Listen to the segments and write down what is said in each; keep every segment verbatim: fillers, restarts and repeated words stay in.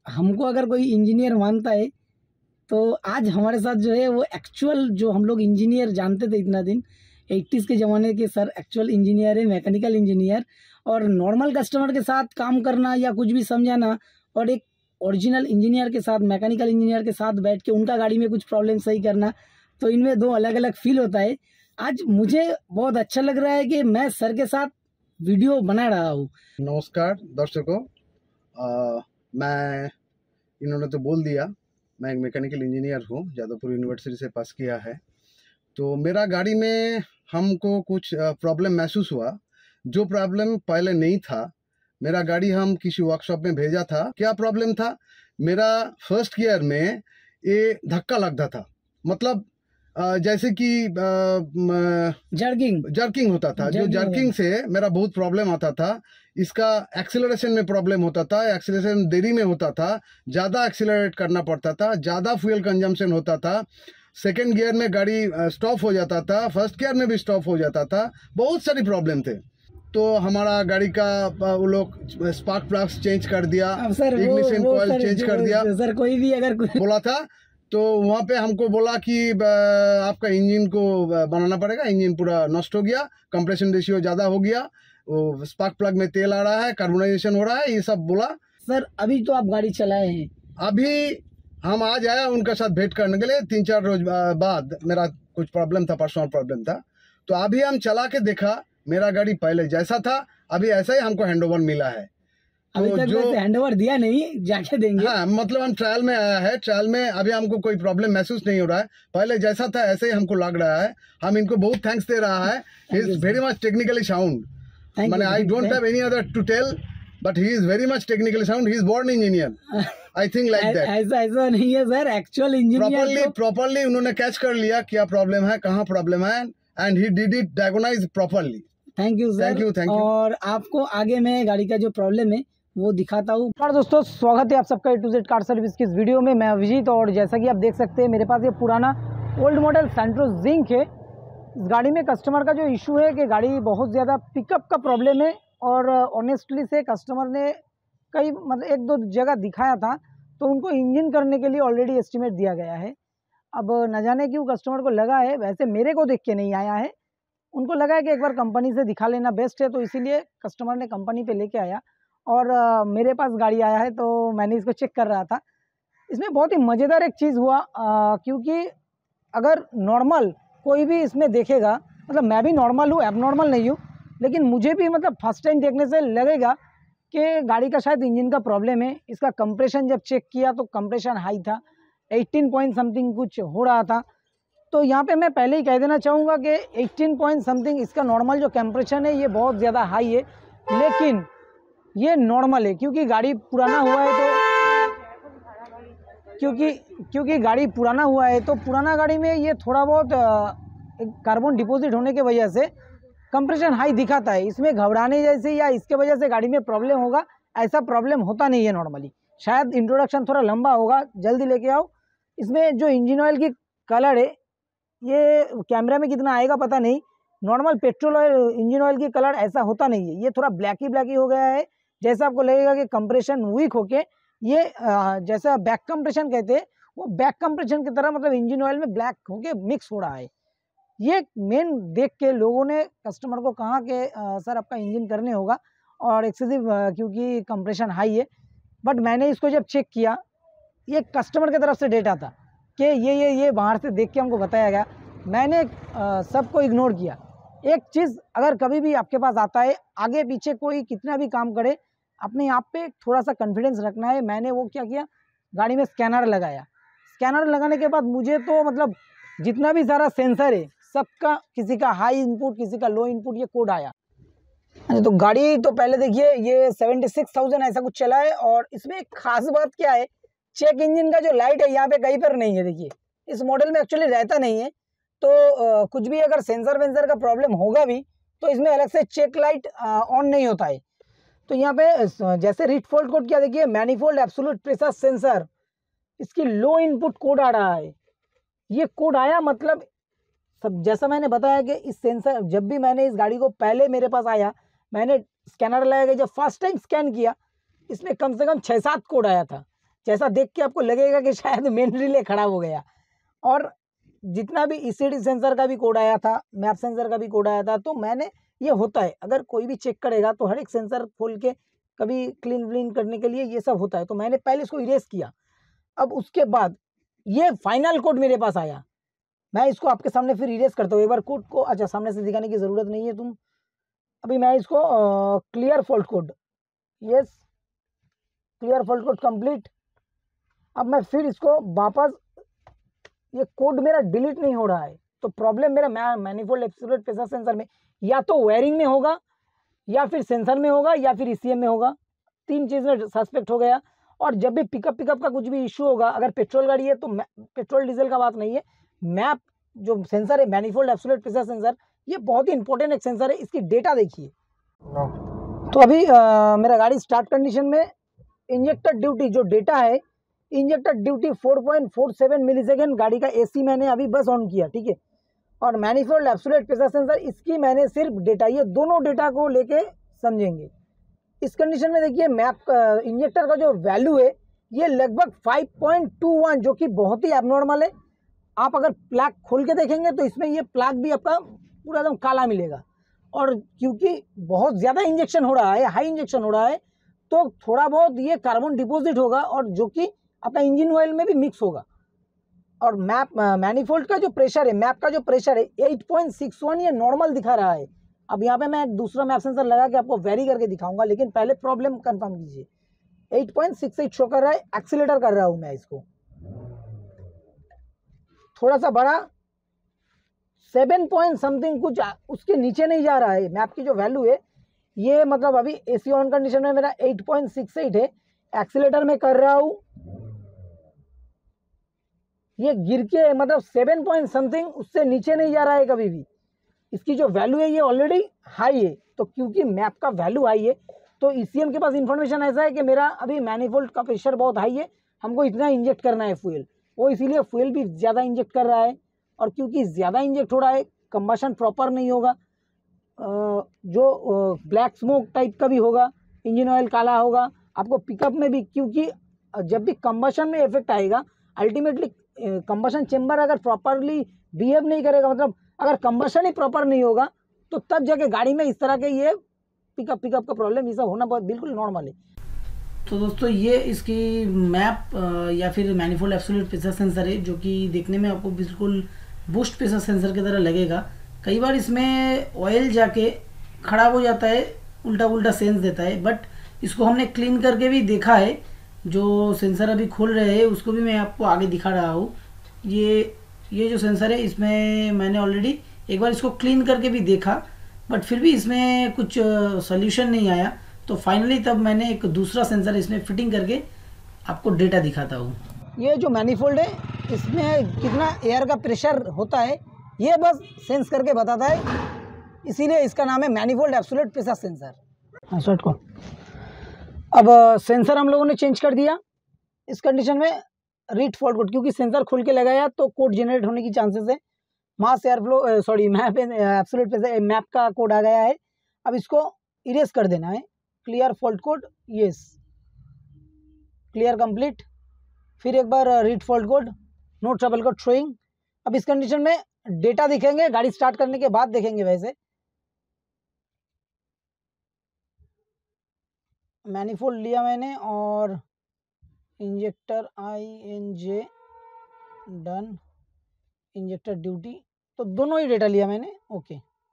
हमको अगर कोई इंजीनियर मानता है तो आज हमारे साथ जो है वो एक्चुअल जो हम लोग इंजीनियर जानते थे इतना दिन एट्टीज़ के ज़माने के सर एक्चुअल इंजीनियर है, मैकेनिकल इंजीनियर। और नॉर्मल कस्टमर के साथ काम करना या कुछ भी समझाना और एक ओरिजिनल इंजीनियर के साथ, मैकेनिकल इंजीनियर के साथ बैठ के उनका गाड़ी में कुछ प्रॉब्लम सही करना, तो इनमें दो अलग अलग फील होता है। आज मुझे बहुत अच्छा लग रहा है कि मैं सर के साथ वीडियो बना रहा हूँ। नमस्कार दर्शकों, मैं इन्होंने तो बोल दिया, मैं एक मैकेनिकल इंजीनियर हूँ, जादवपुर यूनिवर्सिटी से पास किया है। तो मेरा गाड़ी में हमको कुछ प्रॉब्लम महसूस हुआ, जो प्रॉब्लम पहले नहीं था। मेरा गाड़ी हम किसी वर्कशॉप में भेजा था। क्या प्रॉब्लम था? मेरा फर्स्ट गियर में ये धक्का लगता था, मतलब जैसे कि जर्किंग जर्किंग होता था। जो जर्किंग से मेरा बहुत प्रॉब्लम आता था। इसका एक्सीलरेशन में प्रॉब्लम होता था, एक्सीलरेशन देरी में होता था, ज़्यादा एक्सीलरेट करना पड़ता था, ज़्यादा फ्यूल कंजम्पशन होता था। सेकेंड गियर में गाड़ी स्टॉप हो जाता था, फर्स्ट गियर में भी स्टॉप हो जाता था। बहुत सारी प्रॉब्लम थे। तो हमारा गाड़ी का वो लोग स्पार्क प्लग्स चेंज कर दिया, इग्निशन कॉइल चेंज कर दिया। सर कोई भी अगर बोला था तो वहाँ पे हमको बोला कि आपका इंजन को बनाना पड़ेगा। इंजन पूरा नष्ट हो गया, कंप्रेशन रेशियो ज़्यादा हो गया, वो स्पार्क प्लग में तेल आ रहा है, कार्बोनाइजेशन हो रहा है, ये सब बोला। सर अभी तो आप गाड़ी चलाए हैं? अभी हम आज आया उनके साथ भेंट करने के लिए। तीन चार रोज बाद मेरा कुछ प्रॉब्लम था, पर्सनल प्रॉब्लम था, तो अभी हम चला के देखा। मेरा गाड़ी पहले जैसा था अभी ऐसा ही हमको हैंडओवर मिला है। अभी तक जो हैंडओवर दिया नहीं, जाके देंगे। हाँ, मतलब हम ट्रायल में आया है, ट्रायल में अभी हमको कोई प्रॉब्लम महसूस नहीं हो रहा है। पहले जैसा था ऐसे ही हमको लग रहा है। हम इनको बहुत थैंक्स दे रहा है। He is very much technically sound. माने I don't have any other to tell, but he is very much technically sound. He is born engineer, I think like that. ऐसा ऐसा नहीं है sir, actual engineer properly properly उन्होंने catch कर लिया क्या problem है, कहाँ प्रॉब्लम है, and he did it diagnose properly. Thank you sir, thank you thank you. और आपको आगे मैं गाड़ी का जो प्रॉब्लम है वो दिखाता हूँ। और दोस्तों स्वागत है आप सबका A to Z car service की इस वीडियो में। मैं अभिजीत, और जैसा कि आप देख सकते हैं मेरे पास ये पुराना ओल्ड मॉडल सेंट्रो जिंक है। इस गाड़ी में कस्टमर का जो इशू है कि गाड़ी बहुत ज़्यादा पिकअप का प्रॉब्लम है, और ऑनेस्टली से कस्टमर ने कई मतलब एक दो जगह दिखाया था, तो उनको इंजन करने के लिए ऑलरेडी एस्टिमेट दिया गया है। अब न जाने क्यों कस्टमर को लगा है, वैसे मेरे को देख के नहीं आया है, उनको लगा है कि एक बार कंपनी से दिखा लेना बेस्ट है, तो इसीलिए कस्टमर ने कंपनी पे लेके आया और आ, मेरे पास गाड़ी आया है, तो मैंने इसको चेक कर रहा था। इसमें बहुत ही मज़ेदार एक चीज़ हुआ, आ, क्योंकि अगर नॉर्मल कोई भी इसमें देखेगा, मतलब मैं भी नॉर्मल हूँ, एबनॉर्मल नहीं हूँ, लेकिन मुझे भी मतलब फर्स्ट टाइम देखने से लगेगा कि गाड़ी का शायद इंजन का प्रॉब्लम है। इसका कंप्रेशन जब चेक किया तो कंप्रेशन हाई था, अठारह पॉइंट समथिंग कुछ हो रहा था। तो यहाँ पे मैं पहले ही कह देना चाहूँगा कि अठारह पॉइंट समथिंग इसका नॉर्मल जो कंप्रेशन है ये बहुत ज़्यादा हाई है, लेकिन ये नॉर्मल है क्योंकि गाड़ी पुराना हुआ है। तो क्योंकि क्योंकि गाड़ी पुराना हुआ है तो पुराना गाड़ी में ये थोड़ा बहुत कार्बन डिपॉजिट होने की वजह से कंप्रेशन हाई दिखाता है। इसमें घबराने जैसे या इसके वजह से गाड़ी में प्रॉब्लम होगा, ऐसा प्रॉब्लम होता नहीं है नॉर्मली। शायद इंट्रोडक्शन थोड़ा लंबा होगा, जल्दी लेके आओ। इसमें जो इंजन ऑयल की कलर है, ये कैमरा में कितना आएगा पता नहीं, normal petrol oil engine oil की कलर ऐसा होता नहीं है। ये थोड़ा ब्लैकी ब्लैकी हो गया है, जैसा आपको लगेगा कि कंप्रेशन वीक होके ये जैसा बैक कंप्रेशन कहते हैं, वो बैक कंप्रेशन की तरह मतलब इंजन ऑयल में ब्लैक होके मिक्स हो रहा है। ये मेन देख के लोगों ने कस्टमर को कहा कि सर आपका इंजन करने होगा, और एक्सेसिव क्योंकि कंप्रेशन हाई है। बट मैंने इसको जब चेक किया, ये कस्टमर की तरफ से डेटा था कि ये ये ये बाहर से देख के हमको बताया गया, मैंने सबको इग्नोर किया। एक चीज़ अगर कभी भी आपके पास आता है, आगे पीछे कोई कितना भी काम करे, अपने आप पे थोड़ा सा कॉन्फिडेंस रखना है। मैंने वो क्या किया, गाड़ी में स्कैनर लगाया। स्कैनर लगाने के बाद मुझे तो मतलब जितना भी सारा सेंसर है सबका, किसी का हाई इनपुट, किसी का लो इनपुट, ये कोड आया। तो गाड़ी तो पहले देखिए ये सेवेंटी सिक्स थाउजेंड ऐसा कुछ चला है, और इसमें एक खास बात क्या है, चेक इंजन का जो लाइट है यहाँ पे कहीं पर नहीं है। देखिए इस मॉडल में एक्चुअली रहता नहीं है, तो आ, कुछ भी अगर सेंसर वेंसर का प्रॉब्लम होगा भी तो इसमें अलग से चेक लाइट ऑन नहीं होता है। तो यहाँ पे जैसे रिट फॉल्ट कोड क्या देखिए, मैनिफोल्ड एब्सोल्यूट प्रेशर सेंसर, इसकी लो इनपुट कोड आ रहा है। ये कोड आया मतलब सब जैसा मैंने बताया कि इस सेंसर, जब भी मैंने इस गाड़ी को पहले मेरे पास आया, मैंने स्कैनर लगाया, जब फर्स्ट टाइम स्कैन किया, इसमें कम से कम छः सात कोड आया था। जैसा देख के आपको लगेगा कि शायद मेन रिले खराब हो गया। और जितना भी ईसीडी सेंसर का भी कोड आया था, मैप सेंसर का भी कोड आया था, तो मैंने ये होता है, अगर कोई भी चेक करेगा तो हर एक सेंसर खोल के कभी क्लीन व्लीन करने के लिए ये सब होता है। तो मैंने पहले इसको इरेज किया, अब उसके बाद ये फाइनल कोड मेरे पास आया। मैं इसको आपके सामने फिर इरेज करता हूँ एक बार कोड को। अच्छा, सामने से दिखाने की ज़रूरत नहीं है तुम। अभी मैं इसको clear fault code, yes clear fault code complete. अब मैं फिर इसको वापस, ये कोड मेरा डिलीट नहीं हो रहा है, तो प्रॉब्लम मेरा मैनिफोल्ड एब्सोल्यूट प्रेशर सेंसर में या तो वायरिंग में होगा, या फिर सेंसर में होगा, या फिर ईसीएम में होगा। तीन चीज़ में सस्पेक्ट हो गया। और जब भी पिकअप पिकअप का कुछ भी इशू होगा, अगर पेट्रोल गाड़ी है तो पेट्रोल डीजल का बात नहीं है, मैप जो सेंसर है मैनिफोल्ड एब्सोल्यूट प्रेशर सेंसर, ये बहुत ही इंपॉर्टेंट एक सेंसर है। इसकी डेटा देखिए। तो अभी आ, मेरा गाड़ी स्टार्ट कंडीशन में इंजेक्टर ड्यूटी जो डेटा है, injector duty four point four seven millisecond, गाड़ी का एसी मैंने अभी बस ऑन किया, ठीक है। और मैनिफोल्ड एब्सोल्यूट प्रेशर सेंसर, इसकी मैंने सिर्फ डेटा, ये दोनों डेटा को लेके समझेंगे। इस कंडीशन में देखिए मैप इंजेक्टर का जो वैल्यू है ये लगभग फाइव पॉइंट टू वन, जो कि बहुत ही एबनॉर्मल है। आप अगर प्लग खोल के देखेंगे तो इसमें ये प्लग भी आपका पूरा एकदम काला मिलेगा। और क्योंकि बहुत ज़्यादा इंजेक्शन हो रहा है, हाई इंजेक्शन हो रहा है, तो थोड़ा बहुत ये कार्बन डिपॉजिट होगा, और जो कि अपना इंजन ऑयल में भी मिक्स होगा। और मैप मैनिफोल्ड का जो प्रेशर है, मैप का जो प्रेशर है एट पॉइंट सिक्स वन, ये नॉर्मल दिखा रहा है। अब यहाँ पे मैं एक दूसरा मैप सेंसर लगा के आपको वेरी करके दिखाऊंगा, लेकिन पहले प्रॉब्लम कंफर्म कीजिए। Eight point six eight show कर रहा है, एक्सीलेटर कर रहा हूँ मैं इसको थोड़ा सा बड़ा, सेवन पॉइंट समथिंग कुछ उसके नीचे नहीं जा रहा है। मैप की जो वैल्यू है ये, मतलब अभी एसी ऑन कंडीशन में मेरा एट पॉइंट सिक्स एट है, एक्सीलेटर में कर रहा हूँ, ये गिर के मतलब सेवन पॉइंट समथिंग, उससे नीचे नहीं जा रहा है कभी भी। इसकी जो वैल्यू है ये ऑलरेडी हाई है। तो क्योंकि मैप का वैल्यू हाई है, तो ईसीएम के पास इंफॉर्मेशन ऐसा है कि मेरा अभी मैनिफोल्ड का प्रेशर बहुत हाई है, हमको इतना इंजेक्ट करना है फ्यूल, वो इसीलिए फ्यूल भी ज़्यादा इंजेक्ट कर रहा है। और क्योंकि ज़्यादा इंजेक्ट हो रहा है, कंबशन प्रॉपर नहीं होगा, जो ब्लैक स्मोक टाइप का भी होगा, इंजन ऑयल काला होगा आपको पिकअप में भी। क्योंकि जब भी कंबशन में इफेक्ट आएगा, अल्टीमेटली कंबशन चेम्बर अगर प्रॉपरली बिहेव नहीं करेगा, मतलब अगर कंबशन ही प्रॉपर नहीं होगा, तो तब जाके गाड़ी में इस तरह के ये पिकअप पिकअप का प्रॉब्लम, ये सब होना बहुत बिल्कुल नॉर्मल है। तो दोस्तों ये इसकी मैप या फिर मैनिफोल्ड एब्सोल्यूट प्रेशर सेंसर है, जो कि देखने में आपको बिल्कुल बूस्ट प्रेशर सेंसर की तरह लगेगा। कई बार इसमें ऑयल जाके खराब हो जाता है, उल्टा उल्टा सेंस देता है, बट इसको हमने क्लीन करके भी देखा है। जो सेंसर अभी खोल रहे हैं उसको भी मैं आपको आगे दिखा रहा हूँ। ये ये जो सेंसर है, इसमें मैंने ऑलरेडी एक बार इसको क्लीन करके भी देखा, बट फिर भी इसमें कुछ सॉल्यूशन नहीं आया। तो फाइनली तब मैंने एक दूसरा सेंसर इसमें फिटिंग करके आपको डेटा दिखाता हूँ। ये जो मैनिफोल्ड है, इसमें कितना एयर का प्रेशर होता है ये बस सेंस करके बताता है, इसीलिए इसका नाम है मैनिफोल्ड एब्सोल्यूट प्रेशर सेंसर। हाँ शॉर्ट को अब सेंसर हम लोगों ने चेंज कर दिया। इस कंडीशन में रीड फॉल्ट कोड, क्योंकि सेंसर खुल के लगाया तो कोड जनरेट होने की चांसेस है। Mass air flow sorry map absolute pressure map का कोड आ गया है। अब इसको इरेज कर देना है। Clear fault code, yes clear complete. फिर एक बार read fault code, no trouble code showing. अब इस कंडीशन में डेटा दिखेंगे, गाड़ी स्टार्ट करने के बाद देखेंगे। वैसे मैनिफोल्ड लिया मैंने और injector I N J done, injector duty, तो दोनों ही डेटा लिया मैंने। ओके,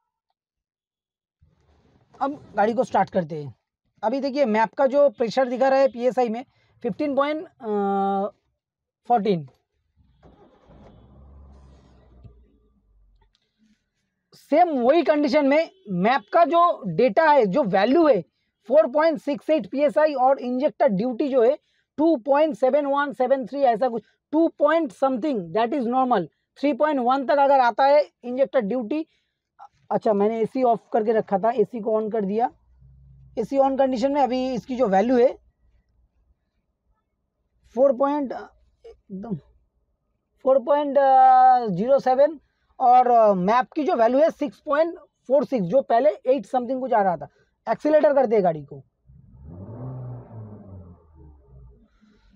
अब गाड़ी को स्टार्ट करते हैं। अभी देखिए मैप का जो प्रेशर दिखा रहा है पीएसआई में फिफ्टीन पॉइंट फोर्टीन। सेम वही कंडीशन में मैप का जो डेटा है, जो वैल्यू है four point six eight PSI, और इंजेक्टर ड्यूटी जो है two point seven one seven three, ऐसा कुछ two point something, that is normal. Three point one तक अगर आता है इंजेक्टर ड्यूटी। अच्छा, मैंने एसी ऑफ करके रखा था, एसी को ऑन कर दिया। एसी ऑन कंडीशन में अभी इसकी जो वैल्यू है फोर पॉइंट एकदम फोर पॉइंट जीरो सेवन, और मैप की जो वैल्यू है सिक्स पॉइंट फोर सिक्स, जो पहले एट समथिंग कुछ आ रहा था। एक्सीलेटर करते हैं गाड़ी को।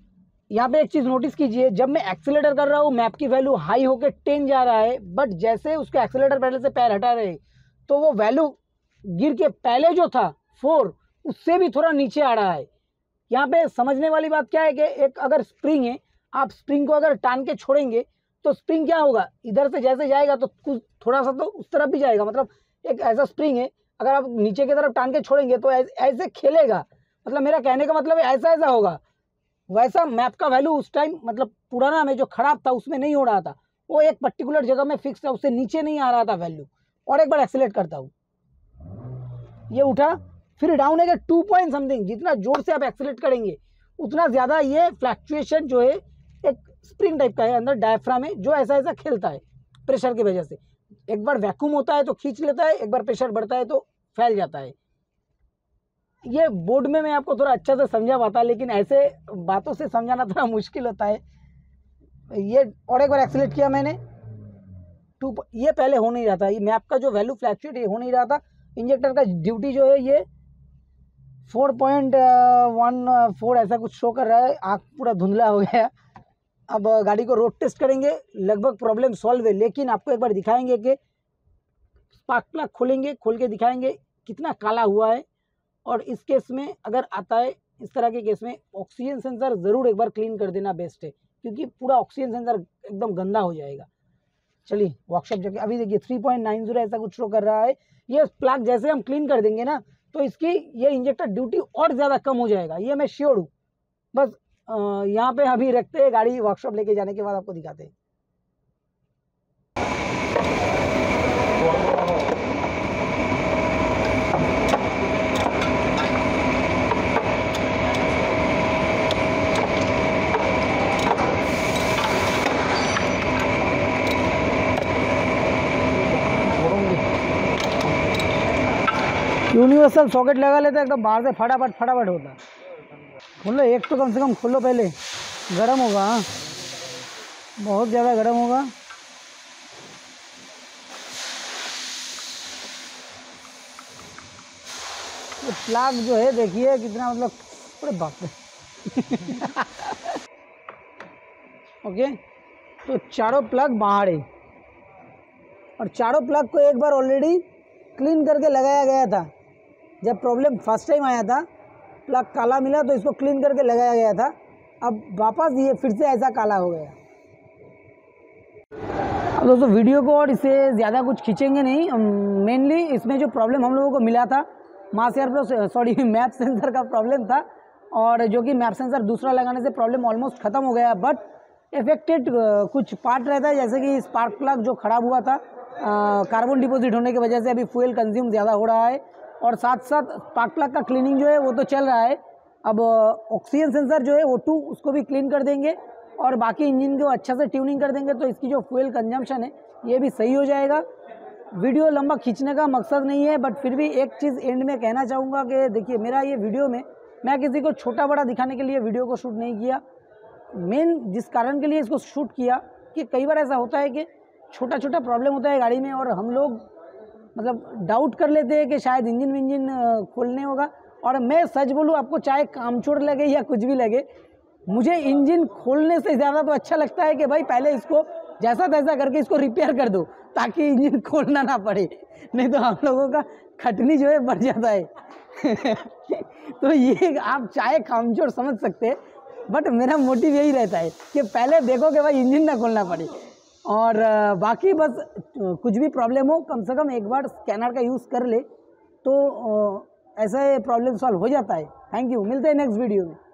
यहाँ पे एक चीज़ नोटिस कीजिए, जब मैं एक्सीलेटर कर रहा हूँ मैप की वैल्यू हाई होकर टेन जा रहा है, बट जैसे उसके एक्सीलेटर पैडल से पैर हटा रहे तो वो वैल्यू गिर के पहले जो था फोर उससे भी थोड़ा नीचे आ रहा है। यहाँ पे समझने वाली बात क्या है कि एक अगर स्प्रिंग है, आप स्प्रिंग को अगर टान के छोड़ेंगे तो स्प्रिंग क्या होगा, इधर से जैसे जाएगा तो कुछ थोड़ा सा तो उस तरफ भी जाएगा। मतलब एक ऐसा स्प्रिंग है, अगर आप नीचे की तरफ टान के छोड़ेंगे तो ऐसे खेलेगा। मतलब मेरा कहने का मतलब ऐसा ऐसा होगा। वैसा मैप का वैल्यू उस टाइम मतलब पुराना में जो खराब था उसमें नहीं हो रहा था, वो एक पर्टिकुलर जगह में फिक्स था, उससे नीचे नहीं आ रहा था वैल्यू। और एक बार एक्सीलेट करता हूँ, ये उठा, फिर डाउन है कि टू पॉइंट समथिंग। जितना जोर से आप एक्सीलेट करेंगे उतना ज़्यादा ये फ्लैक्चुएशन जो है एक स्प्रिंग टाइप का है अंदर डायफ्राम में, जो ऐसा ऐसा खेलता है प्रेशर की वजह से। एक बार वैक्यूम होता है तो खींच लेता है, एक बार प्रेशर बढ़ता है तो फैल जाता है। ये बोर्ड में मैं आपको थोड़ा अच्छा से समझा पाता, लेकिन ऐसे बातों से समझाना थोड़ा मुश्किल होता है। ये और एक बार एक्सीलेट किया मैंने, टू ये पहले हो नहीं रहा था, ये मैप का जो वैल्यू फ्लैक्चुएट ये हो नहीं रहा था। इंजेक्टर का ड्यूटी जो है ये फोर पॉइंट वन फोर ऐसा कुछ शो कर रहा है। आँख पूरा धुंधला हो गया। अब गाड़ी को रोड टेस्ट करेंगे, लगभग प्रॉब्लम सॉल्व है। लेकिन आपको एक बार दिखाएंगे कि स्पार्क प्लग खोलेंगे, खोल के दिखाएंगे कितना काला हुआ है। और इस केस में अगर आता है इस तरह के केस में ऑक्सीजन सेंसर ज़रूर एक बार क्लीन कर देना बेस्ट है, क्योंकि पूरा ऑक्सीजन सेंसर एकदम गंदा हो जाएगा। चलिए वर्कशॉप जाके अभी देखिए थ्री पॉइंट नाइन जीरो ऐसा कुछ शो कर रहा है। ये प्लग जैसे हम क्लीन कर देंगे ना तो इसकी ये इंजेक्टर ड्यूटी और ज़्यादा कम हो जाएगा, ये मैं श्योर हूँ। बस यहाँ पे अभी रखते हैं, गाड़ी वर्कशॉप लेके जाने के बाद आपको दिखाते हैं। यूनिवर्सल सॉकेट लगा लेते एकदम बाहर से फटाफट फटाफट होता। खोलो एक तो कम से कम खोलो, पहले गर्म होगा। हाँ बहुत ज़्यादा गर्म होगा। ये प्लग जो है देखिए कितना मतलब पूरे बाप रे। ओके, तो चारों प्लग बाहर है और चारों प्लग को एक बार ऑलरेडी क्लीन करके लगाया गया था। जब प्रॉब्लम फर्स्ट टाइम आया था प्लग काला मिला तो इसको क्लीन करके लगाया गया था। अब वापस ये फिर से ऐसा काला हो गया। अब दोस्तों वीडियो को और इसे ज़्यादा कुछ खींचेंगे नहीं। मेनली इसमें जो प्रॉब्लम हम लोगों को मिला था mass air plus sorry map sensor का प्रॉब्लम था, और जो कि मैप सेंसर दूसरा लगाने से प्रॉब्लम ऑलमोस्ट ख़त्म हो गया। बट इफेक्टेड कुछ पार्ट रहता है, जैसे कि स्पार्क प्लग जो ख़राब हुआ था कार्बन डिपॉजिट होने की वजह से अभी फ्यूल कंज्यूम ज़्यादा हो रहा है। और साथ साथ स्पार्क प्लग का क्लीनिंग जो है वो तो चल रहा है। अब ऑक्सीजन सेंसर जो है वो टू उसको भी क्लीन कर देंगे और बाकी इंजन को अच्छा से ट्यूनिंग कर देंगे, तो इसकी जो फ्यूल कंजम्पशन है ये भी सही हो जाएगा। वीडियो लंबा खींचने का मकसद नहीं है, बट फिर भी एक चीज़ एंड में कहना चाहूँगा कि देखिए मेरा ये वीडियो में मैं किसी को छोटा बड़ा दिखाने के लिए वीडियो को शूट नहीं किया। मेन जिस कारण के लिए इसको शूट किया कि कई बार ऐसा होता है कि छोटा छोटा प्रॉब्लम होता है गाड़ी में और हम लोग मतलब डाउट कर लेते हैं कि शायद इंजन विंजन खोलने होगा। और मैं सच बोलूँ आपको, चाहे कामचोर लगे या कुछ भी लगे, मुझे इंजन खोलने से ज़्यादा तो अच्छा लगता है कि भाई पहले इसको जैसा तैसा करके इसको रिपेयर कर दो ताकि इंजन खोलना ना पड़े, नहीं तो हम लोगों का खटनी जो है बढ़ जाता है। तो ये आप चाहे कामचोर समझ सकते हैं, बट मेरा मोटिव यही रहता है कि पहले देखो कि भाई इंजन ना खोलना पड़े। और बाकी बस कुछ भी प्रॉब्लम हो कम से कम एक बार स्कैनर का यूज़ कर ले तो ऐसा प्रॉब्लम सॉल्व हो जाता है। थैंक यू, मिलते हैं नेक्स्ट वीडियो में।